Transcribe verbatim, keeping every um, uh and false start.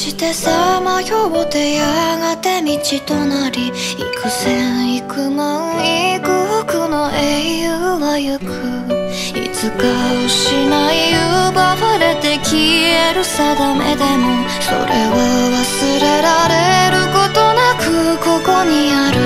してさまよってやがて道となり、幾千幾万幾億の英雄は行く。いつか失い奪われて消える定めでも、それは忘れられることなくここにある。